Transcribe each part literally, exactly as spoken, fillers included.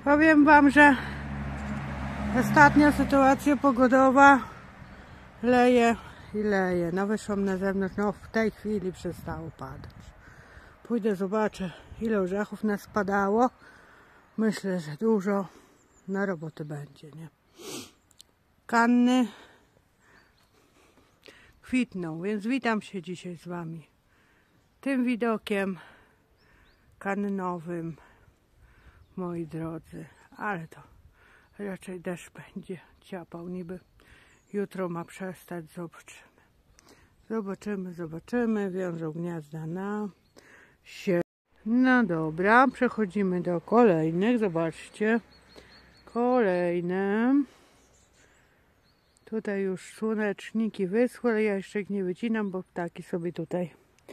Powiem wam, że ostatnia sytuacja pogodowa leje i leje. No wyszłam na zewnątrz, no w tej chwili przestało padać. Pójdę, zobaczę, ile orzechów nas spadało. Myślę, że dużo na roboty będzie, nie? Kanny kwitną, więc witam się dzisiaj z wami tym widokiem kannowym, moi drodzy, ale to raczej deszcz będzie ciapał, niby jutro ma przestać. Zobaczymy, zobaczymy, zobaczymy. Wiążą gniazda na się. No dobra, przechodzimy do kolejnych. Zobaczcie, kolejne. Tutaj już słoneczniki wyschły, ale ja jeszcze ich nie wycinam, bo ptaki sobie tutaj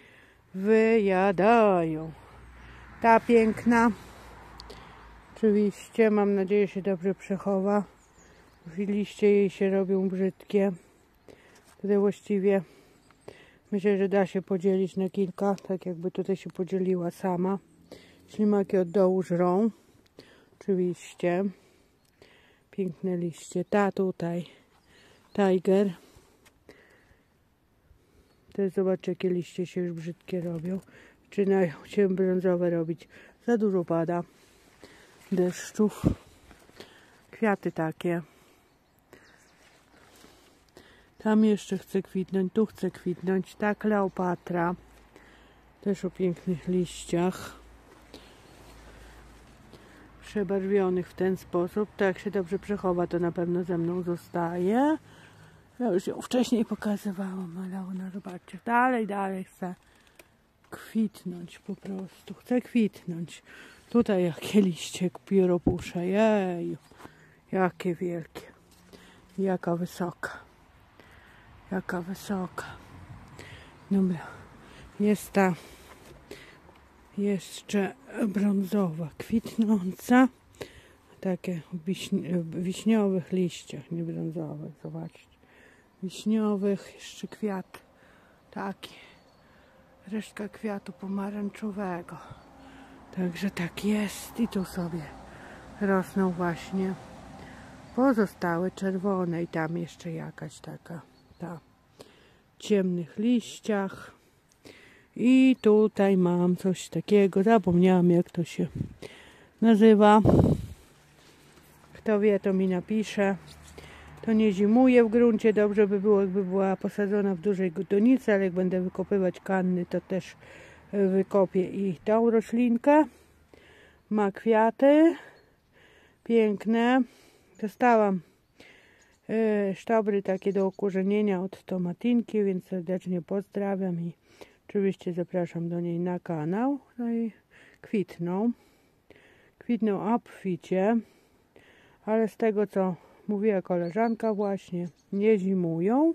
wyjadają. Ta piękna, oczywiście, mam nadzieję, się dobrze przechowa. Liście jej się robią brzydkie. Tutaj właściwie myślę, że da się podzielić na kilka, tak jakby tutaj się podzieliła sama. Ślimaki od dołu żrą. Oczywiście. Piękne liście. Ta tutaj. Tiger. To jest, zobaczcie, jakie liście się już brzydkie robią. Zaczynają się brązowe robić. Za dużo pada deszczów. Kwiaty takie. Tam jeszcze chce kwitnąć, tu chce kwitnąć. Ta Kleopatra. Też o pięknych liściach. Przebarwionych w ten sposób. To jak się dobrze przechowa, to na pewno ze mną zostaje. Ja już ją wcześniej pokazywałam, ale ona, zobaczcie, dalej, dalej chce kwitnąć po prostu. Chce kwitnąć. Tutaj jakie liście pióropusze. Jeju. Jakie wielkie. Jaka wysoka. Jaka wysoka. Dobra. Jest ta jeszcze brązowa, kwitnąca. Takie wiśni wiśniowych liściach, nie brązowych. Zobaczcie. Wiśniowych. Jeszcze kwiat taki. Resztka kwiatu pomarańczowego. Także tak jest. I tu sobie rosną właśnie pozostałe czerwone. I tam jeszcze jakaś taka ta w ciemnych liściach. I tutaj mam coś takiego. Zapomniałam, jak to się nazywa. Kto wie, to mi napisze. To nie zimuje w gruncie. Dobrze by było, jakby była posadzona w dużej donicy, ale jak będę wykopywać kanny, to też wykopię i tą roślinkę. Ma kwiaty piękne. Dostałam yy, sztobry takie do okurzenienia od Tomatinki, więc serdecznie pozdrawiam i oczywiście zapraszam do niej na kanał. No i kwitną. Kwitną obficie, ale z tego, co mówiła koleżanka, właśnie nie zimują.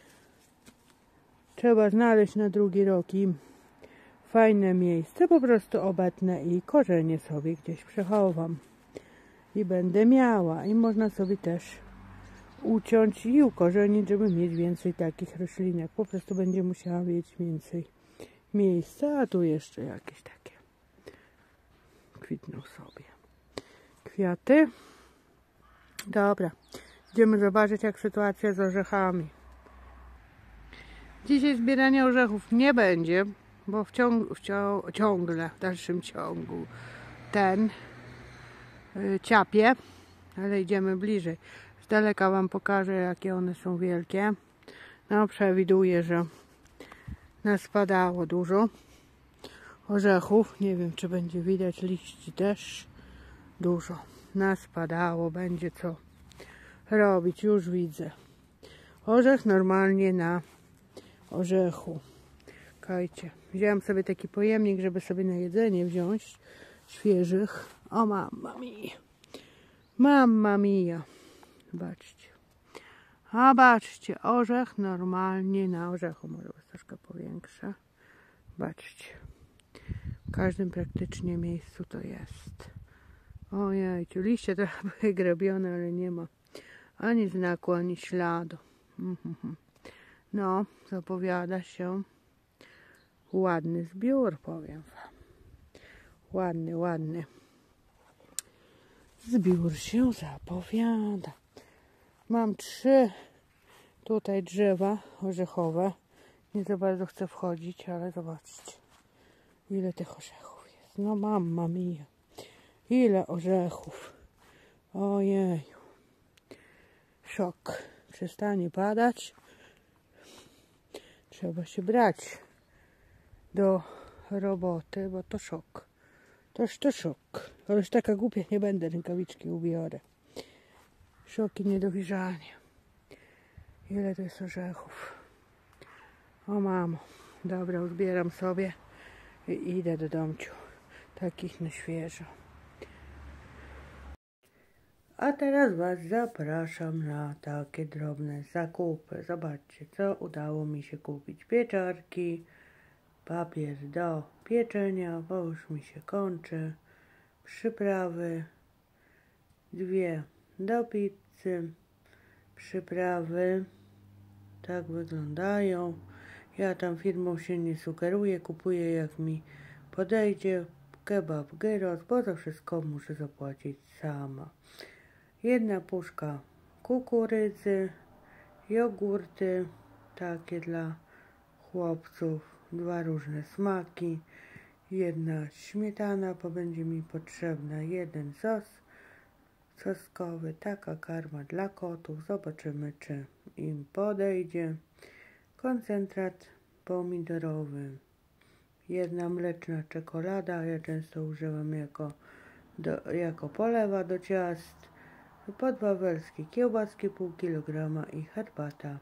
Trzeba znaleźć na drugi rok im fajne miejsce, po prostu obetnę i korzenie sobie gdzieś przechowam. I będę miała. I można sobie też uciąć i ukorzenić, żeby mieć więcej takich roślinek. Po prostu będzie musiała mieć więcej miejsca, a tu jeszcze jakieś takie kwitną sobie kwiaty. Dobra, idziemy zobaczyć, jak sytuacja z orzechami. Dzisiaj zbierania orzechów nie będzie, bo w ciągu, w ciągu, ciągle, w dalszym ciągu ten yy, ciapie, ale idziemy bliżej. Z daleka wam pokażę, jakie one są wielkie. No, przewiduję, że nas spadało dużo orzechów. Nie wiem, czy będzie widać, liści też dużo nas spadało. Będzie co robić, już widzę. Orzech normalnie na orzechu. Czekajcie, wziąłem sobie taki pojemnik, żeby sobie na jedzenie wziąć świeżych. O, mamma mia. Mamma mia. Zobaczcie. A baczcie, orzech normalnie na orzechu. Może was troszkę powiększę. Baczcie. W każdym praktycznie miejscu to jest. Ojejciu, liście trochę były grabione, ale nie ma ani znaku, ani śladu. No, zapowiada się ładny zbiór, powiem wam. Ładny, ładny Zbiór się zapowiada. Mam trzy tutaj drzewa orzechowe. Nie za bardzo chcę wchodzić, ale zobaczcie, ile tych orzechów jest. No mam, mam je. Ile orzechów. Ojeju. Szok. Przestanie padać. Trzeba się brać do roboty, bo to szok. Toż to szok. Ale już taka głupia nie będę, rękawiczki ubiorę. Szok i niedowierzanie. Ile to jest orzechów. O mamo. Dobra, uzbieram sobie i idę do domciu. Takich na świeżo. A teraz Was zapraszam na takie drobne zakupy. Zobaczcie, co udało mi się kupić. Pieczarki, papier do pieczenia, bo już mi się kończy. Przyprawy, dwie do pizzy. Przyprawy tak wyglądają. Ja tam firmą się nie sugeruję, kupuję jak mi podejdzie. Kebab, gyros, bo to wszystko muszę zapłacić sama. Jedna puszka kukurydzy, jogurty, takie dla chłopców, dwa różne smaki, jedna śmietana, bo będzie mi potrzebna, jeden sos soskowy, taka karma dla kotów, zobaczymy czy im podejdzie, koncentrat pomidorowy, jedna mleczna czekolada, ja często używam jako, do, jako polewa do ciast, podwawelskie kiełbaski pół kilograma i herbata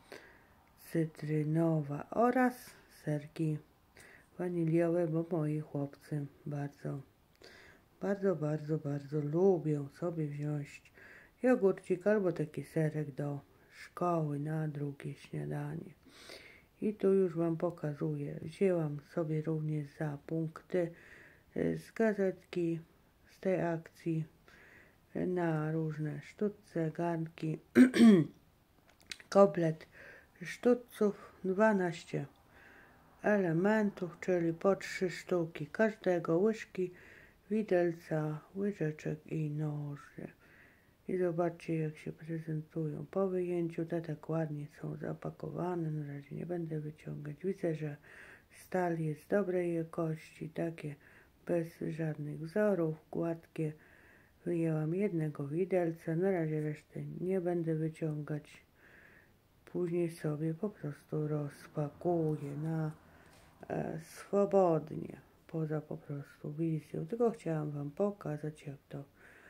cytrynowa oraz serki waniliowe, bo moi chłopcy bardzo, bardzo, bardzo, bardzo lubią sobie wziąć jogurcik albo taki serek do szkoły na drugie śniadanie. I tu już Wam pokazuję. Wzięłam sobie również za punkty z gazetki, z tej akcji na różne sztuce, garnki, komplet sztuców, dwanaście elementów, czyli po trzy sztuki każdego, łyżki, widelca, łyżeczek i noże. I zobaczcie jak się prezentują po wyjęciu, te tak ładnie są zapakowane, na razie nie będę wyciągać. Widzę, że stal jest dobrej jakości, takie bez żadnych wzorów, gładkie. Wyjęłam jednego widelca, na razie resztę nie będę wyciągać. Później sobie po prostu rozpakuję na e, swobodnie, poza po prostu wizją. Tylko chciałam Wam pokazać, jak to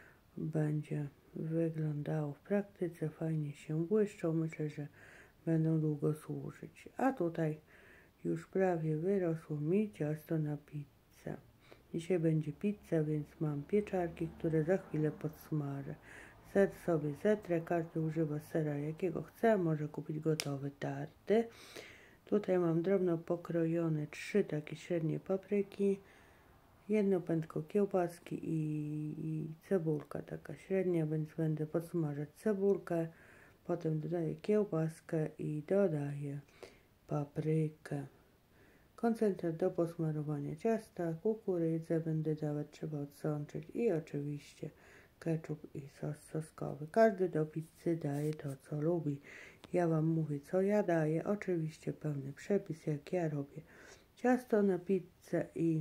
będzie wyglądało w praktyce. Fajnie się błyszczą, myślę, że będą długo służyć. A tutaj już prawie wyrosło mi ciasto na pizzę. Dzisiaj będzie pizza, więc mam pieczarki, które za chwilę podsmażę. Ser sobie zetrę, każdy używa sera jakiego chce, może kupić gotowy tarty. Tutaj mam drobno pokrojone trzy takie średnie papryki, jedno pętko kiełbaski i, i cebulka taka średnia, więc będę podsmażać cebulkę, potem dodaję kiełbaskę i dodaję paprykę. Koncentrat do posmarowania ciasta, kukurydzę będę dawać, trzeba odsączyć i oczywiście ketchup i sos soskowy. Każdy do pizzy daje to, co lubi. Ja Wam mówię, co ja daję. Oczywiście pełny przepis, jak ja robię ciasto na pizzę i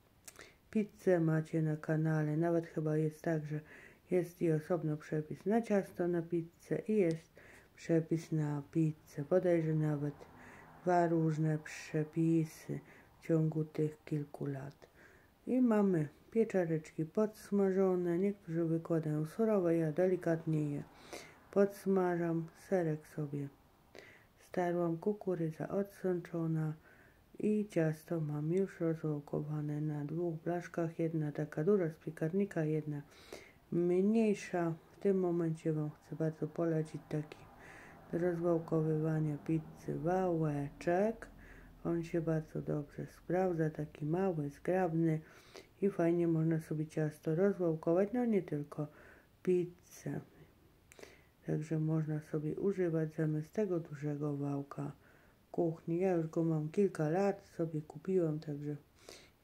pizzę macie na kanale. Nawet chyba jest tak, że jest i osobno przepis na ciasto na pizzę i jest przepis na pizzę. Bodajże nawet dwa różne przepisy w ciągu tych kilku lat. I mamy pieczareczki podsmażone. Niektórzy wykładają surowe, ja delikatnie je podsmażam. Serek sobie starłam, kukurydza odsączona i ciasto mam już rozwałkowane na dwóch blaszkach. Jedna taka duża z piekarnika, jedna mniejsza. W tym momencie Wam chcę bardzo polecić taki do rozwałkowywania pizzy wałeczek. On się bardzo dobrze sprawdza, taki mały, zgrabny i fajnie można sobie ciasto rozwałkować, no nie tylko pizzę. Także można sobie używać zamiast tego dużego wałka kuchni. Ja już go mam kilka lat, sobie kupiłam, także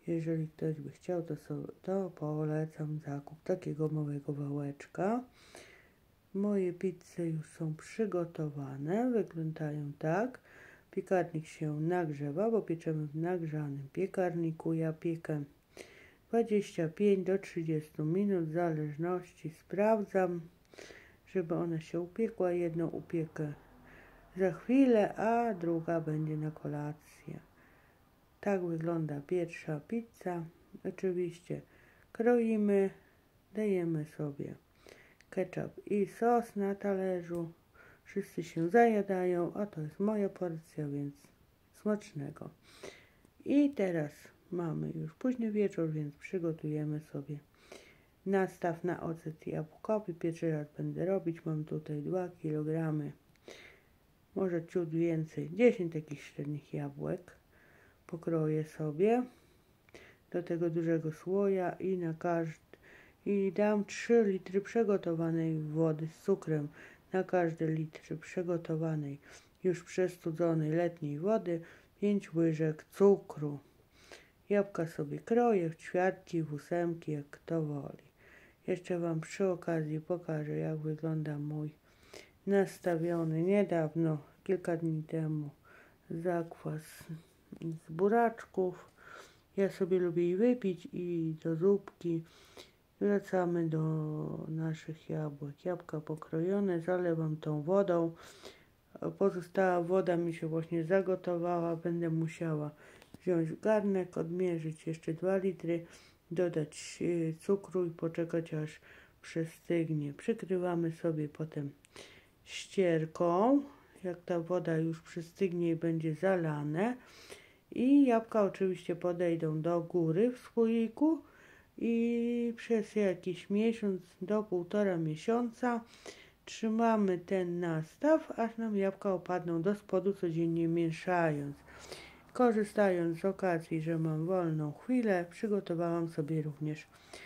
Jeżeli ktoś by chciał, to, sobie, to polecam zakup takiego małego wałeczka. Moje pizze już są przygotowane, wyglądają tak. Piekarnik się nagrzewa, bo pieczemy w nagrzanym piekarniku. Ja piekę dwadzieścia pięć do trzydziestu minut, w zależności. Sprawdzam, żeby ona się upiekła. Jedną upiekę za chwilę, a druga będzie na kolację. Tak wygląda pierwsza pizza. Oczywiście kroimy, dajemy sobie ketchup i sos na talerzu. Wszyscy się zajadają, a to jest moja porcja, więc smacznego. I teraz mamy już późny wieczór, więc przygotujemy sobie nastaw na ocet jabłkowy. Pierwszy raz będę robić. Mam tutaj dwa kilogramy, może ciut więcej, dziesięć takich średnich jabłek. Pokroję sobie do tego dużego słoja i na każdy i dam trzy litry przygotowanej wody z cukrem. Na każdy litr przygotowanej, już przestudzonej letniej wody pięć łyżek cukru. Jabłka sobie kroję w ćwiartki, w ósemki, jak kto woli. Jeszcze Wam przy okazji pokażę, jak wygląda mój nastawiony niedawno, kilka dni temu, zakwas z buraczków. Ja sobie lubię i wypić, i do zupki. Wracamy do naszych jabłek. Jabłka pokrojone, zalewam tą wodą. Pozostała woda mi się właśnie zagotowała. Będę musiała wziąć garnek, odmierzyć jeszcze dwa litry, dodać cukru i poczekać, aż przestygnie. Przykrywamy sobie potem ścierką, jak ta woda już przystygnie i będzie zalane. I jabłka oczywiście podejdą do góry w słoiku i przez jakiś miesiąc do półtora miesiąca trzymamy ten nastaw, aż nam jabłka opadną do spodu, codziennie mieszając. Korzystając z okazji, że mam wolną chwilę, przygotowałam sobie również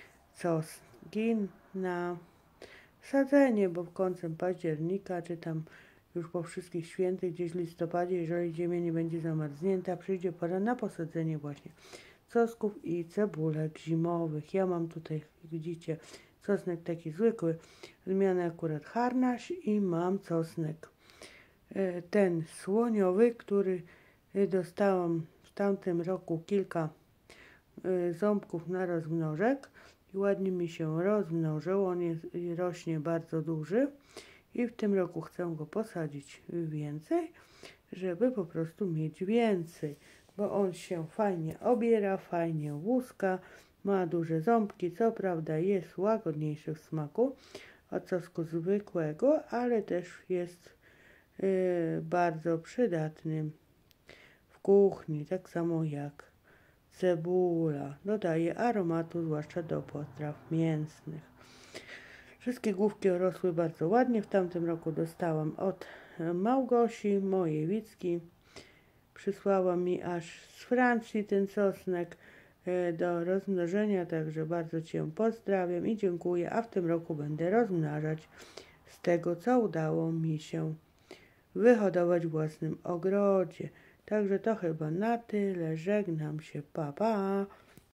soski na sadzenie, bo w końcem października, czy tam już po wszystkich świętych, gdzieś w listopadzie, jeżeli ziemia nie będzie zamarznięta, przyjdzie pora na posadzenie właśnie sosków i cebulek zimowych. Ja mam tutaj, jak widzicie, czosnek taki zwykły, zmiany akurat harnaś, i mam czosnek ten słoniowy, który dostałam w tamtym roku kilka ząbków na rozmnożek i ładnie mi się rozmnożył. On jest, rośnie bardzo duży i w tym roku chcę go posadzić więcej, żeby po prostu mieć więcej, bo on się fajnie obiera, fajnie łuska, ma duże ząbki, co prawda jest łagodniejszy w smaku od czosnku zwykłego, ale też jest yy, bardzo przydatny w kuchni, tak samo jak cebula. Dodaje aromatu, zwłaszcza do potraw mięsnych. Wszystkie główki rosły bardzo ładnie. W tamtym roku dostałam od Małgosi, mojej Wicki. Przysłała mi aż z Francji ten czosnek do rozmnożenia, także bardzo Cię pozdrawiam i dziękuję, a w tym roku będę rozmnażać z tego, co udało mi się wyhodować w własnym ogrodzie. Także to chyba na tyle. Żegnam się. Pa, pa.